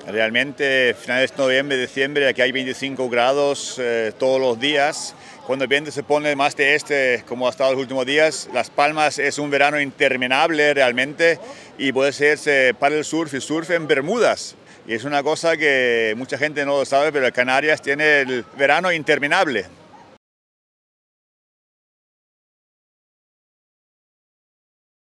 Realmente, finales de noviembre, diciembre, aquí hay 25 grados todos los días. Cuando el viento se pone más de este, como ha estado los últimos días, Las Palmas es un verano interminable realmente y puede ser para el surf y surf en Bermudas. Y es una cosa que mucha gente no lo sabe, pero Canarias tiene el verano interminable.